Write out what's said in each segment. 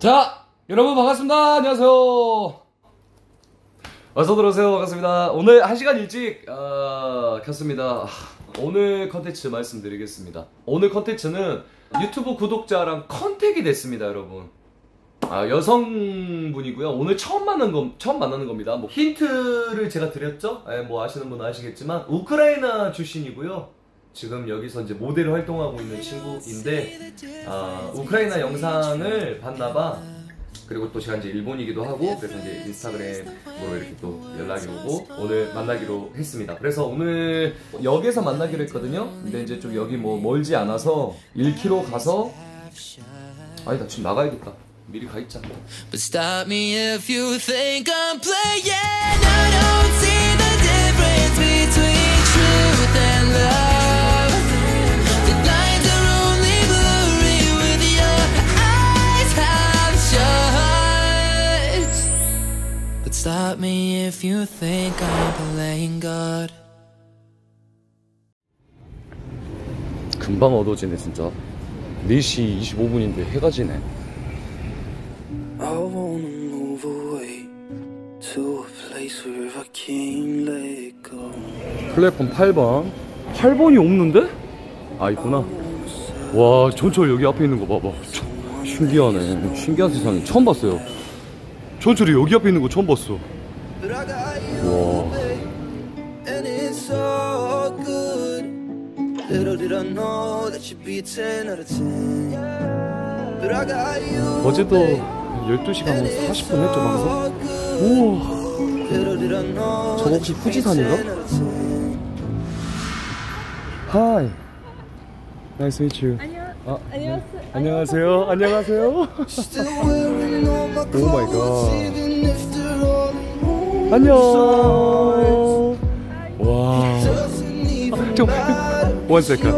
자, 여러분 반갑습니다. 안녕하세요. 어서 들어오세요. 반갑습니다. 오늘 1시간 일찍 켰습니다. 오늘 컨텐츠 말씀드리겠습니다. 오늘 컨텐츠는 유튜브 구독자랑 컨택이 됐습니다, 여러분. 여성분이고요. 오늘 처음 만나는 겁니다. 뭐 힌트를 제가 드렸죠? 뭐 아시는 분은 아시겠지만 우크라이나 출신이고요. 지금 여기서 이제 모델을 활동하고 있는 친구인데 우크라이나 영상을 봤나봐. 그리고 또 제가 이제 일본이기도 하고 그래서 이제 인스타그램으로 이렇게 또 연락이 오고 오늘 만나기로 했습니다. 그래서 오늘 역에서 만나기로 했거든요. 근데 이제 좀 여기 뭐 멀지 않아서 1km 가서 아니다, 지금 나가야겠다. 미리 가 있자. But stop me if you think I'm playing. I don't see the difference between truth and love. The lines are only blurry with your eyes half shut. But stop me if you think I'm playing God. 금방 어두워지네 진짜. 4시 25분인데 해가 지네. I wanna move away to a place where I can't let go. 플랫폼 8번. 8번이 없는데? 아, 있구나. 와, 전철 여기 앞에 있는 거 봐봐. 신기하네. 신기한 세상에 처음 봤어요. 전철이 여기 앞에 있는 거 처음 봤어. 와. 어제도 12시간 40분 했죠, 방송? 우와. 저거 혹시 후지산인가? Hi. Nice to meet you. 안녕하세요. 안녕하세요. 오 마이 갓. 안녕. 와. One second.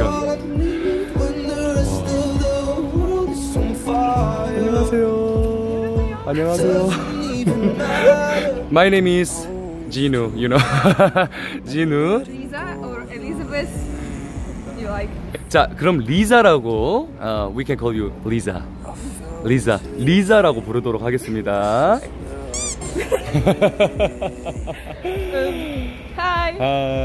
안녕하세요. My name is Jinu, you know. Jinu. Lisa or Elizabeth? You like? 자, 그럼 리자라고 we can call you Lisa. 리자라고 부르도록 하겠습니다. Hi.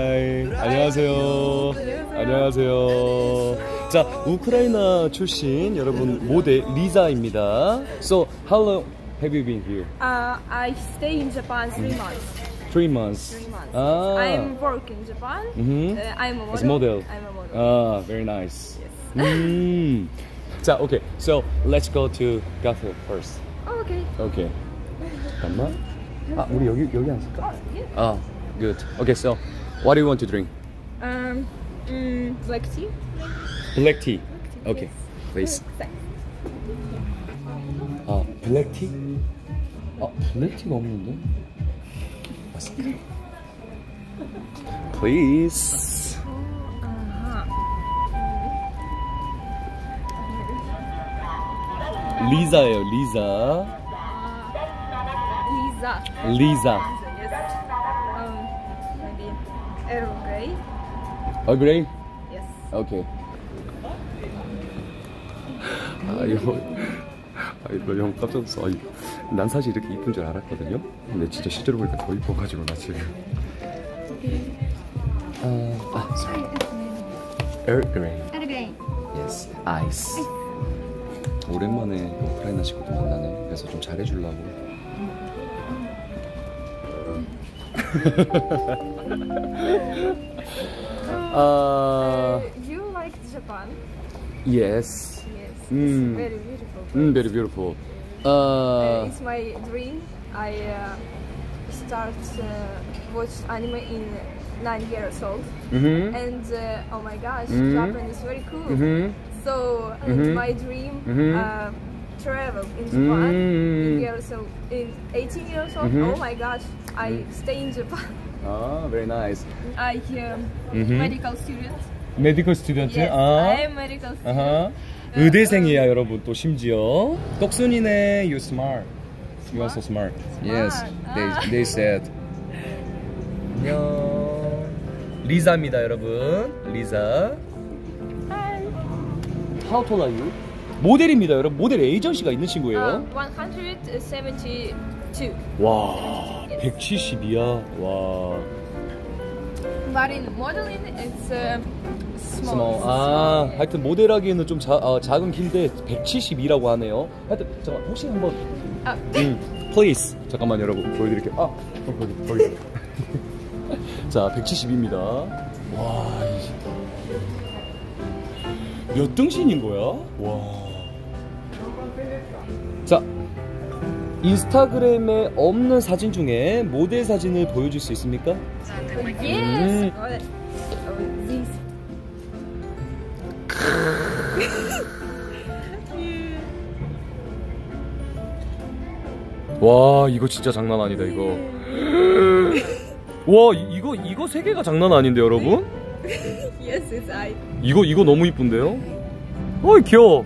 안녕하세요. 자, 우크라이나 출신 여러분 모델 리자입니다. So, how long have you been here? I stay in Japan 3 months. 3 months. I'm working in Japan. I'm a model. As model. I'm a model. Very nice. Yes. 자, okay. So, let's go to cafe first. Oh, okay. Okay. 잠깐만. 우리 여기 앉을까? Yeah. Good. Okay, so what do you want to drink? Black tea. Black tea. Okay, please. Thanks. 블랙 티? 블랙 티가 없는데? Please. 리자예요, 리자. Lisa. Yes. Maybe Earl Grey. Earl Grey? Yes. Okay. 이거 형 깜짝 놀랐어. 난 사실 이렇게 이쁜 줄 알았거든요. 근데 진짜 실제로 보니까 더 이뻐가지고 나 지금. Sorry. Earl Grey. Earl Grey. Yes. Ice. 오랜만에 우크라이나 친구들 만나네. 그래서 좀 잘해주려고. You like Japan? Yes. Yes. It's very beautiful. Very beautiful. It's my dream. I start watch anime in 9 years old, and oh my gosh, Japan is very cool. So my dream travel in Japan in 18 years old. Oh my gosh, I stay in Japan. Very nice. I medical student. Medical student? Yes, I am medical student. 의대생이야 여러분. 또 심지어 똑순이네. You smart. You are so smart. Yes. They said. 안녕. 리자입니다 여러분. 리자. Hi. How tall are you? 모델입니다, 여러분. 모델 에이전시가 있는 친구예요. 172. 와, 172야. 와. But in modeling, it's small. 아, 하여튼 모델하기에는 좀 작은 키인데 172라고 하네요. 하여튼 잠깐 혹시 한번 please 잠깐만 여러분 보여드릴게요. 거기. 자, 170입니다. 와, 몇 등신인 거야? 와. 자, 인스타그램에 없는 사진 중에 모델 사진을 보여줄 수 있습니까? Yes. This. 와, 이거 진짜 장난 아니다 이거. 와, 이거 세 개가 장난 아닌데 여러분? Yes, it's I. 이거 너무 이쁜데요? 어이 귀여워.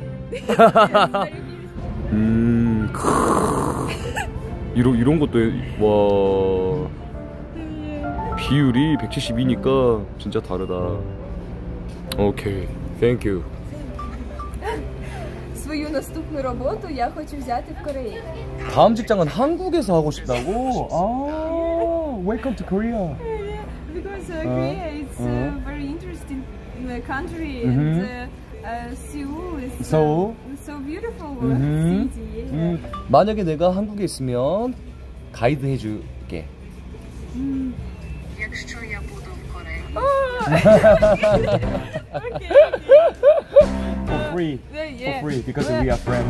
이런 것도 와, 비율이 172니까 진짜 다르다. 오케이, thank you. Свою наступну роботу я хочу взяти в Кореї. 다음 직장은 한국에서 하고 싶다고? 아, welcome to Korea. Because Korea is a very interesting country and Seoul is so beautiful city. 만약에 내가 한국에 있으면 가이드 해줄게. Якщо я буду в Кореї. Okay. For free. For free, because we are friends.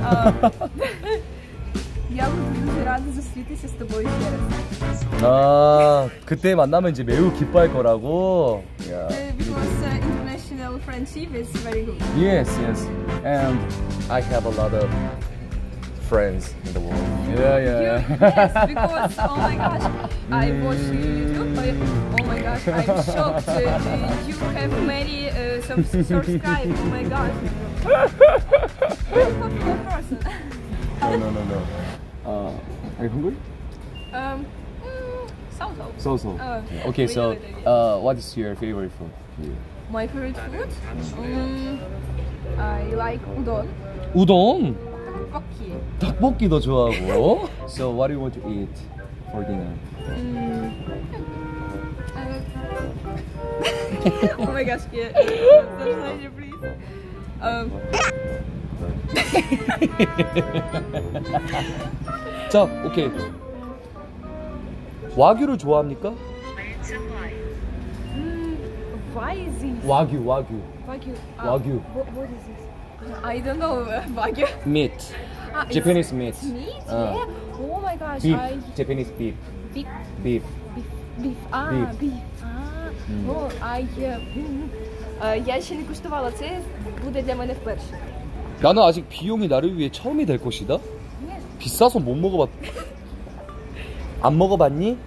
Я буду дуже рада зустрітися з тобою ще раз. 아, 그때 만나면 이제 매우 기뻐할 거라고. Yeah. Because international friendship is very good. Yes. And I have a lot of friends in the world. Yeah. Yes, because oh my gosh, I watch YouTube. Oh my gosh, I'm shocked. You have many subscribe. Oh my gosh, very popular person. No. Are you hungry? So. Okay, so what is your favorite food? My favorite food? I like udon. 우동. 떡볶이. 닭볶이도 좋아하고. So what do you want to eat for dinner? Oh my gosh, yeah. Please. 자, 오케이. 와규를 좋아합니까? Why is this? 와규. Wagyu. Wagyu. What is this? I don't know. Wagyu. Meat. It's Japanese meat. Meat? Yeah. Oh my gosh. Beef. Japanese beef. Beef. Beef. Beef. Beef. Oh, я ще не куштувала. Це буде для мене вперше. 나는 아직 비용이 나를 위해 처음이 될 것이다. 비싸서 못 먹어봤. 안 먹어봤니?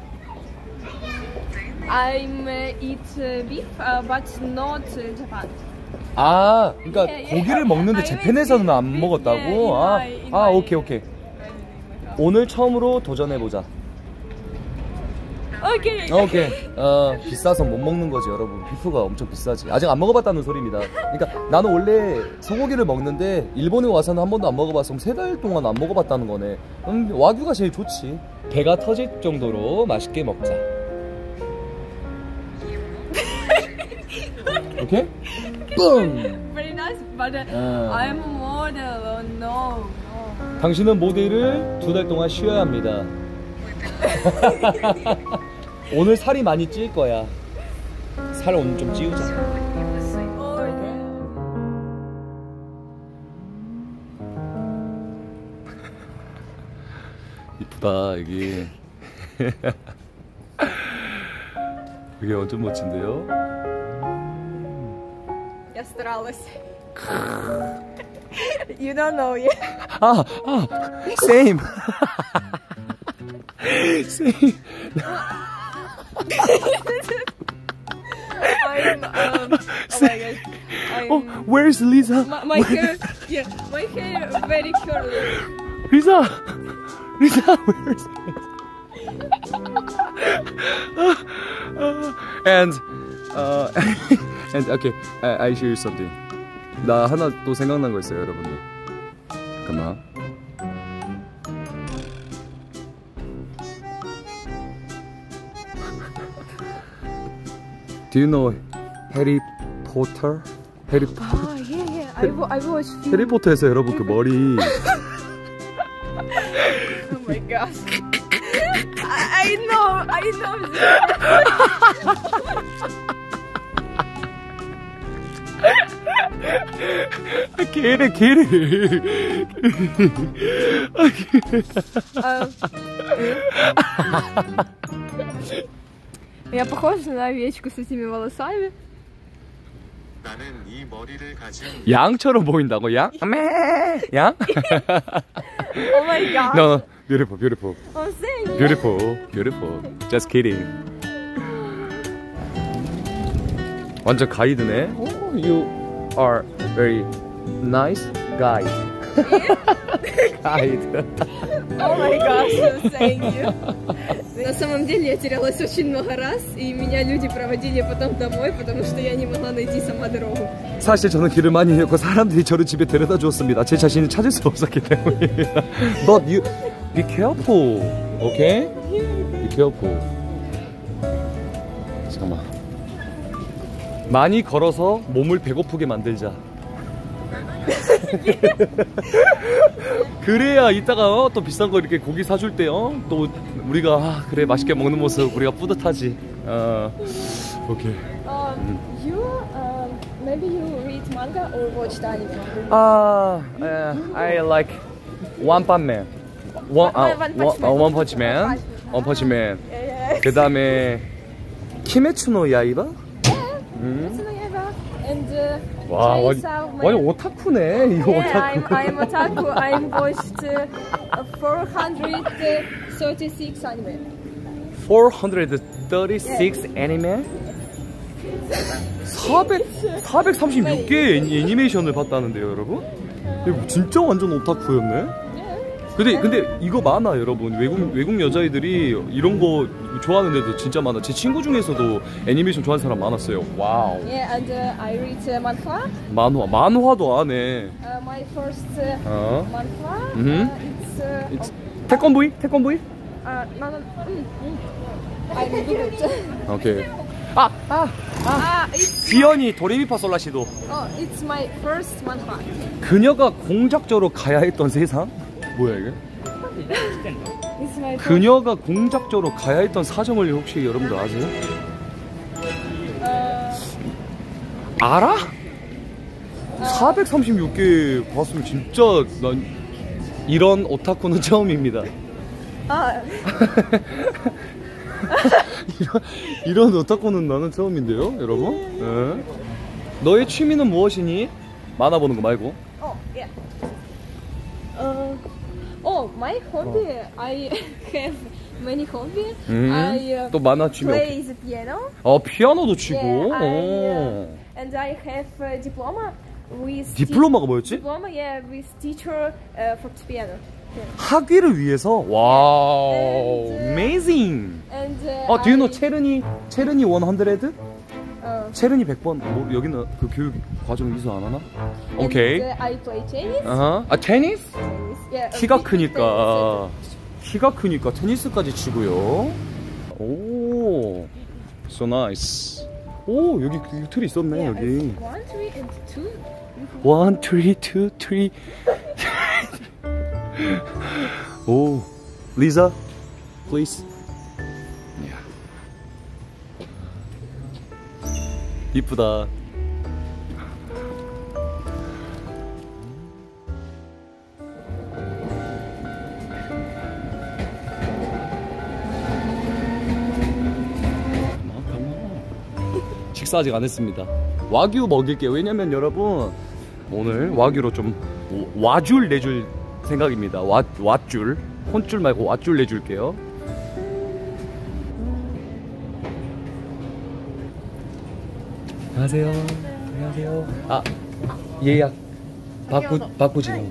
I'm eat beef, but not Japan. 아, 그러니까 Yeah. 고기를 먹는데 I 재팬에서는 안 will 먹었다고? in 아, my- 오케이. 오늘 처음으로 도전해보자. Okay. 오케이. 비싸서 못 먹는 거지, 여러분. 비프가 엄청 비싸지. 아직 안 먹어봤다는 소리입니다. 그러니까 나는 원래 소고기를 먹는데 일본에 와서는 한 번도 안 먹어봤어. 3달 동안 안 먹어봤다는 거네. 와규가 제일 좋지. 배가 터질 정도로 맛있게 먹자. 오케이? 뿜! Very nice, but I'm a model. No. 당신은 모델을 2달 동안 쉬어야 합니다. 오늘 살이 많이 찔 거야. 살 오늘 좀 찌우자. 이쁘다 여기. 이게 완전 멋진데요? Я старалась. You don't know yet. same. same. I'm oh my gosh. Where's Lisa? My hair, my hair very curly. Lisa, where's and and okay, I hear something. 나 하나 또 생각난 거 있어요, 여러분들. 잠깐만. Do you know Harry Potter? Harry Potter. Ah, yeah. I watched film. 해리포터에서 여러분 그 머리. Oh my gosh. I know. 개래. Я похожа на овечку с этими волосами. 나는 이 머리를 가진 양처럼 보인다고? 양? 양? Oh my god. No, beautiful. I'm saying. Beautiful. Just kidding. 완전 가이드네. Oh, you are very nice guy. Guide. Oh my gosh, I'm saying you. На самом деле я терялась очень много раз, и меня люди проводили потом домой, потому что я не могла найти сама дорогу. 사실 저는 길을 많이 잃었고 사람들이 저를 집에 데려다 주었습니다. 제 자신을 찾을 수 없었기 때문입니다. But you be careful, okay? Be careful. 잠깐만. 많이 걸어서 몸을 배고프게 만들자. 그래야 이따가 또 비싼 거 이렇게 고기 사줄 때 또 우리가 그래 맛있게 먹는 모습 우리가 뿌듯하지. 오케이. Maybe you read manga or watch anime? I like One Punch Man. One Punch Man. Yeah. 그 다음에 키메츠노 야이바. And 와, 완전 오타쿠네. 이거 yeah, 오타쿠. I'm otaku. I watched 436 anime. 436 애니메? 436개의 애니메이션을 봤다는데요, 여러분? 이거 진짜 완전 오타쿠였네. 근데 이거 많아, 여러분. 외국 여자애들이 이런 거 좋아하는 애들 진짜 많아. 제 친구 중에서도 애니메이션 좋아하는 사람 많았어요. 와우. Yeah, and I read manhwa. 만화도 안 해. My first manhwa. It's 태권브이? no. I'm good. 오케이. It's 귀연이 도레미파솔라시도. it's my first manhwa. 그녀가 공작적으로 가야 했던 세상? 뭐야 이게? It's my first. 그녀가 공작적으로 가야 했던 사정을 혹시 여러분들 아세요? 알아? 436개 봤으면 진짜 난 이런 오타쿠는 처음입니다. 이런 오타쿠는 나는 처음인데요, 여러분. 네. 너의 취미는 무엇이니? 만화 보는 거 말고. Yeah. My hobby. I have many hobbies. I 또 만화 취미. play the piano. 피아노도 치고. Yeah, and I have a diploma with. 디플로마가 뭐였지? Diploma, yeah, with teacher for piano. Yeah. 학위를 위해서. 와우, And, amazing. And Do you know 체르니 100? 체르니 100번. 뭐 여기는 그 교육 과정 이수 안 하나? 오케이. And, I play tennis. 테니스? Yeah, 키가 big 크니까 테니스까지 치고요. 오, so nice. 오, 여기 그 틀이 있었네. Yeah, 여기. 1, 3, and 2. 1, 2, 3. 오, Lisa, please. 이쁘다. 식사 아직 안 했습니다. 와규 먹일게요. 왜냐면 여러분 오늘 와규로 좀 와줄 내줄 생각입니다. 왓줄, 혼줄 말고 왓줄 내줄게요. 안녕하세요. 안녕하세요. 예약 바꾸지는.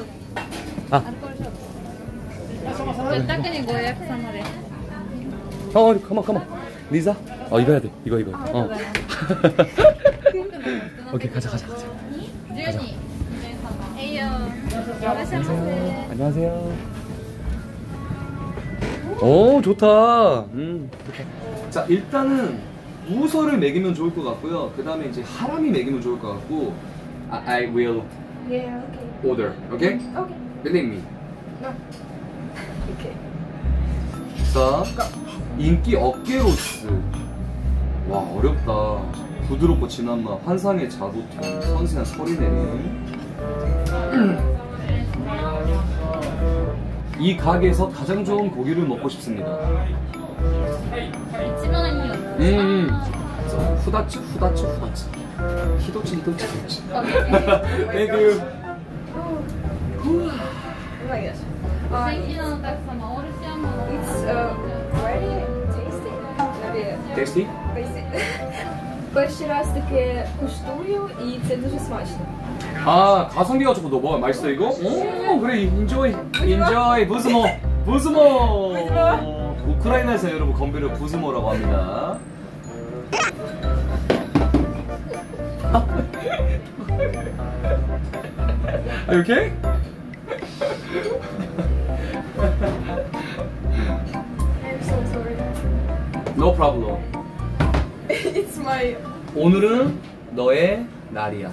가만. 리사? 이거 해야 돼. 이거. 오케이, 가자. 안녕하세요. 오, 좋다. 자, 일단은 우서를 먹이면 좋을 것 같고요. 그 다음에 이제 하람이 먹이면 좋을 것 같고. I will Yeah, okay. order. Okay? Okay. Believe me. No. Okay. 자, 인기 어깨로스. 와, 어렵다. 부드럽고 진한 맛, 환상의 자두통, 선세한 서리내림. 이 가게에서 가장 좋은 고기를 먹고 싶습니다. 후다치, 후다치, 후다치. 히도치, 히도치, 히도치. 땡큐. Oh my gosh. It's very tasty. Tasty? Перший раз таке куштую і це дуже смачно. 아, 가성비가 좋고 너 뭐 맛있어 이거? 오, 그래, 인조이, 인조이, 부스모, 부스모. 우크라이나에서 여러분 건배를 부스모라고 합니다. Are you okay? I'm so sorry. No problem. It's my 오늘은 너의 날이야.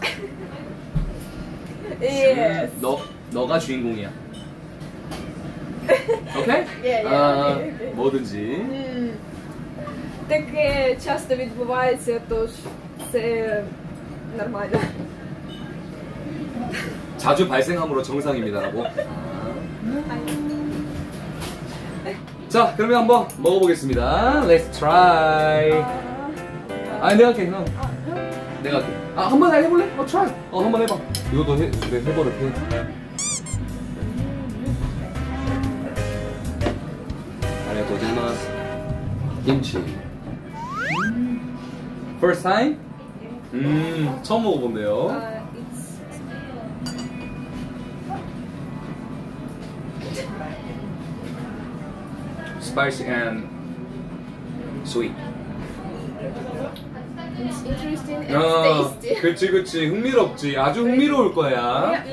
yes. 너가 주인공이야. 오케이? Yeah, okay. 뭐든지. Таке часто відбувається, тож це нормально. 자주 발생함으로 정상입니다라고. 자, 그러면 한번 먹어보겠습니다. Let's try. 내가 할게, 형. 내가 할게. 한번 해볼래? try. 한번 해봐. 이것도 그래, 해버릇해. 아리가또 고자이마스. 김치. First time? 처음 먹어본대요. Spicy and sweet. It's interesting and tasty. 그치. 흥미롭지. 아주 흥미로울 거야.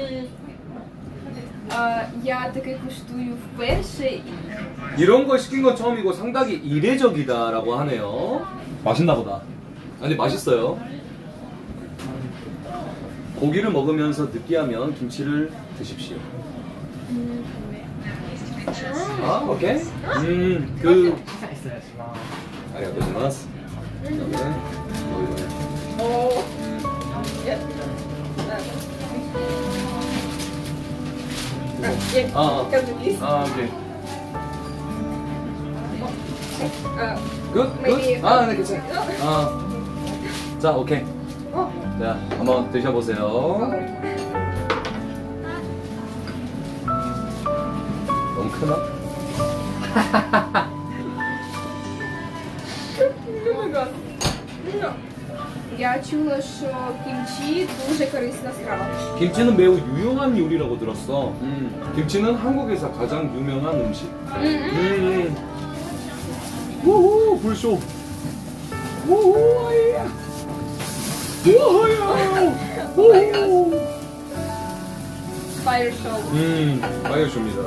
Я таке куштую вперше. 이런 걸 시킨 건 처음이고 상당히 이례적이다라고 하네요. 맛있나 보다. 근데 맛있어요. 고기를 먹으면서 느끼하면 김치를 드십시오. 오케이. 아리가또 고자이마스. Oh. Yeah. 오케이. 굿? Maybe. 네, 괜찮아. 자, 오케이. 자, 한번 드셔보세요. 너무 크나? Я чула, що кімчі дуже корисна страва. 김치는 매우 유용한 요리라고 들었어. 김치는 한국에서 가장 유명한 음식. 우후, 불쇼. 우후, 아이야. 우후야. 우후. Fire show. 파이어쇼입니다.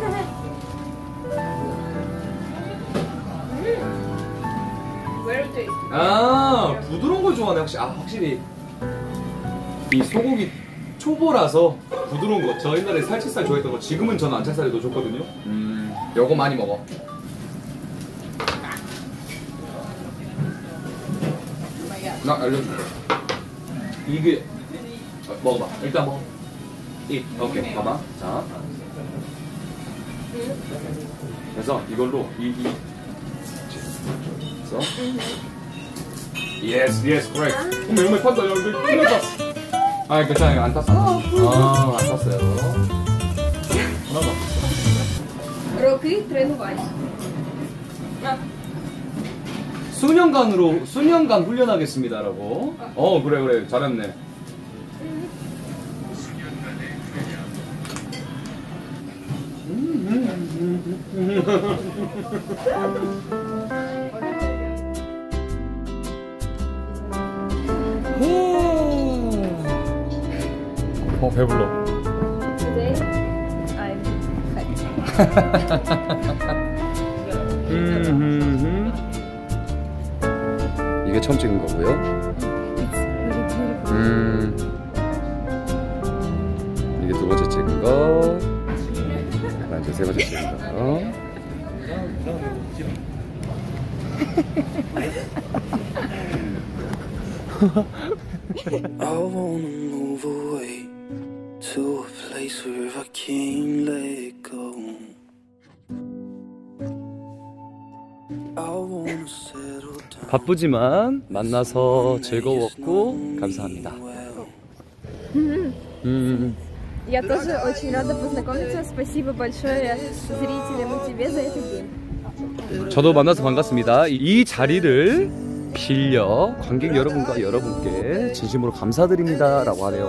Very tasty. 부드러운 걸 좋아하네. 확실히 이 소고기 초보라서 부드러운 거. 저 옛날에 살치살 좋아했던 거. 지금은 저는 안창살이 더 좋거든요. 요거 많이 먹어. 나 알려줄게. 이게 먹어봐. 일단 먹어. 오케이. 봐봐. 자. 그래서 이걸로 그래서 yes, correct. 매운맛 탄다. 야, 이거 끝났다. 괜찮아요. 안 탔어. 안 탔어요. 하나도 안 탔어. Роки тренувань. 수년간 훈련하겠습니다라고. 그래. 잘했네. 배불러. Today 이게 처음 찍은 거고요. 이게 두 번째 찍은 거. 이제 세 번째 찍은 거. I wanna move away to a place where I can't let go. I wanna settle down. 바쁘지만 만나서 즐거웠고 감사합니다. Я тоже очень рада познакомиться. Спасибо большое зрителям и тебе за этот день. 저도 만나서 반갑습니다. 이 자리를 빌려 관객 여러분과 여러분께 진심으로 감사드립니다 라고 하네요.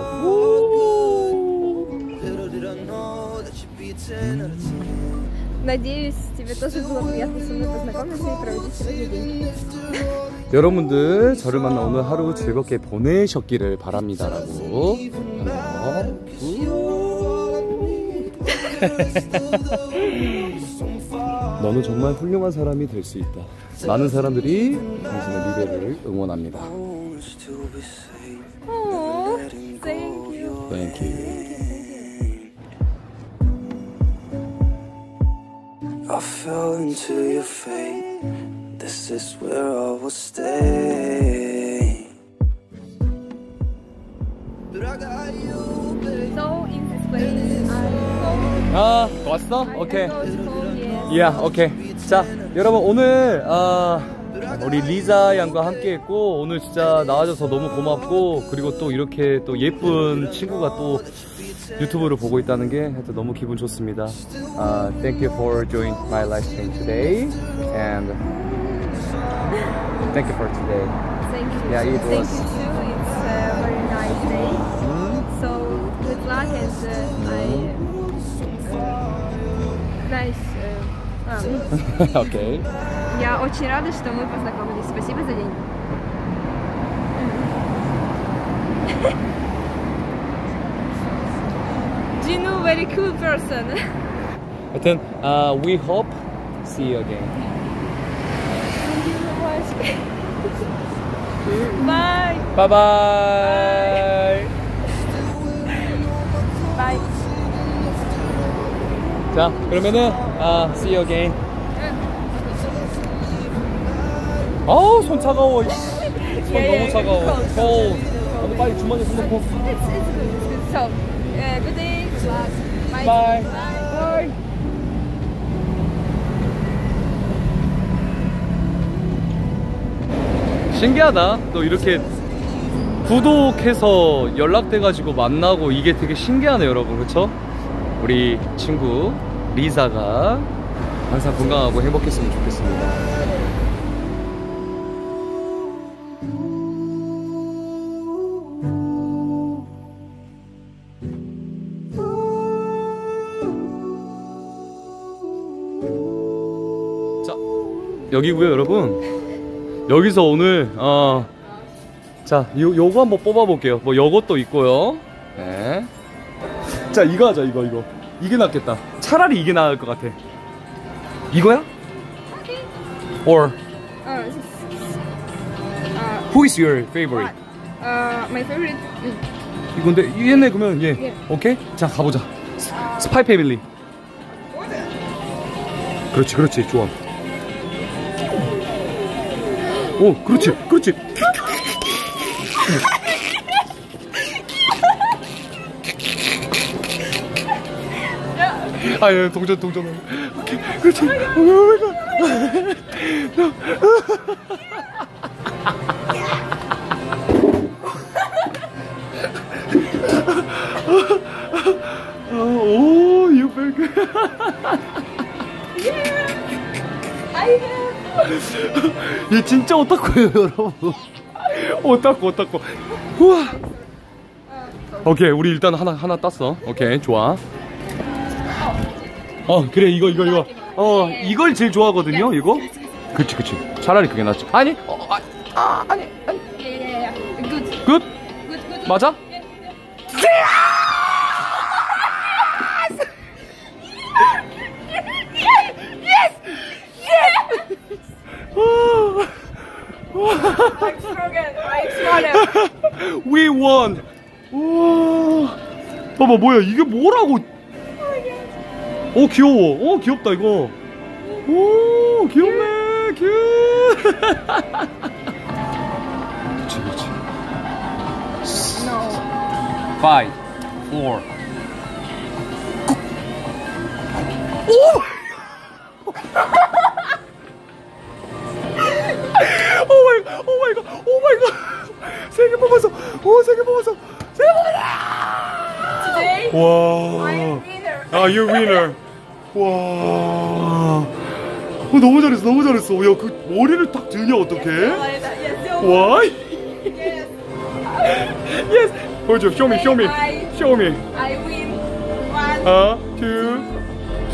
Надеюсь, тебе тоже было приятно со мной познакомиться и проводить сегодня день. 여러분들 저를 만나 오늘 하루 즐겁게 보내셨기를 바랍니다 라고 너는 정말 훌륭한 사람이 될 수 있다. 많은 사람들이 당신의 미래를 응원합니다. Thank you. Thank you. I fell into your fate. This is where I will stay. So in this place, 아, 왔어? 오케이. I go to home, yes. Yeah, 오케이. 자, 여러분 오늘 우리 리자 양과 함께 했고 오늘 진짜 나와줘서 너무 고맙고 그리고 또 이렇게 또 예쁜 친구가 또 유튜브를 보고 있다는 게 하여튼 너무 기분 좋습니다. Thank you for joining my live stream today and thank you for today. Thank you. Yeah, it Thank was. you too. It's a very nice day. So good luck and nice. Okay. Я очень рада, что мы познакомились. Спасибо за день. Jinu, very cool person. 하여튼 we hope see you again. Thank you so much. Bye. Bye bye. Bye. 자, 그러면은 see you again. 아우 손 차가워. 손 너무 차가워. cold. 빨리 주머니에 손 넣고. It's good. So, good day. Good luck. Bye. Bye. Bye. 신기하다. 또 이렇게 구독해서 연락돼가지고 만나고 이게 되게 신기하네요, 여러분. 그쵸? 우리 친구 리사가 항상 건강하고 행복했으면 좋겠습니다. 자, 여기고요, 여러분. 여기서 오늘 자, 요거 한번 뽑아볼게요. 뭐 요것도 있고요. 네. 자, 이거 하자. 이거 이게 낫겠다. 차라리 이게 나을 것 같아. 이거야? Or who is your favorite? My favorite. 이건데 얘네 그러면 얘. 예. 오케이? 자, 가보자. 스파이 패밀리. 그렇지. 좋아. 오, 그렇지. 아유, 동전. 오케이, 그렇지. 오, you very good. 얘 진짜 오타쿠예요, 여러분. 오타쿠. 우와. 오케이, 우리 일단 하나 땄어. 오케이, 좋아. 그래, 이거. 이걸 제일 좋아하거든요, 이거. 그치. 차라리 그게 낫지. 아니. 아니. Good. 굿? 맞아? We won. 와. 봐봐 뭐야 이게 뭐라고? 귀여워. 귀엽다 이거. 오 귀엽네. 큐. 그치. No. 5, 4. 오! 오마이갓. 3개 뽑았어. 3개 뽑았어. Today, 와. I'm winner. You winner. 와. 너무 잘했어. 야, 그 머리를 딱 드냐 어떡해? Like that. Yes, you 와. Yes. Yes. 보여줘. Show me. I win. 1, 2, 3.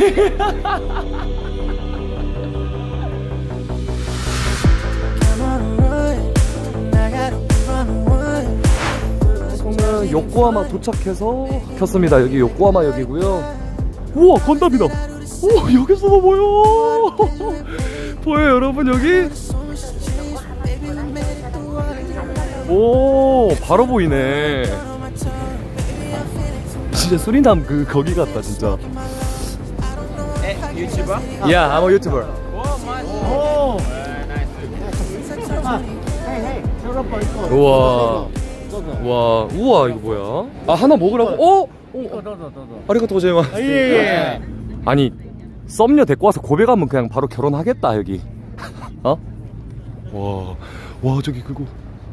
저는 요코하마 도착해서 켰습니다. 여기 요코하마 역이고요. 우와 건담이다. 오 여기서도 보여. 보여요 여러분 여기? 오 바로 보이네. 진짜 수리남 거기 같다 진짜. YouTuber? Yeah, I'm a YouTuber. Oh, nice. 우와 이거 뭐야? 하나 먹으라고? 아리가토 고자이마스. 예. 아니 썸녀 데리고 와서 고백하면 그냥 바로 결혼하겠다 여기. 와 저기 그거.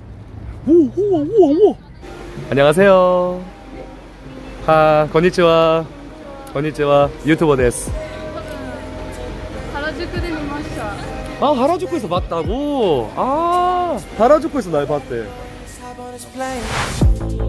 우와. 안녕하세요. 건니치와 유튜버 데스. 하라주쿠で見ました 하라주쿠에서 봤다고? 하라주쿠에서 날 봤대.